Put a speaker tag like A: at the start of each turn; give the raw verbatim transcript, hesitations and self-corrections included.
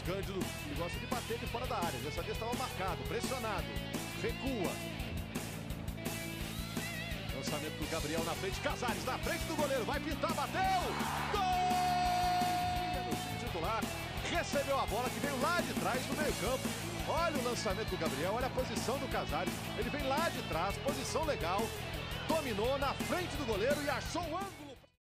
A: Cândido, que gosta de bater de fora da área. Dessa vez estava marcado, pressionado. Recua. Lançamento do Gabriel na frente. Casares na frente do goleiro. Vai pintar, bateu! Gol! O titular recebeu a bola que veio lá de trás do meio campo. Olha o lançamento do Gabriel, olha a posição do Casares. Ele vem lá de trás, posição legal. Dominou na frente do goleiro e achou o ângulo.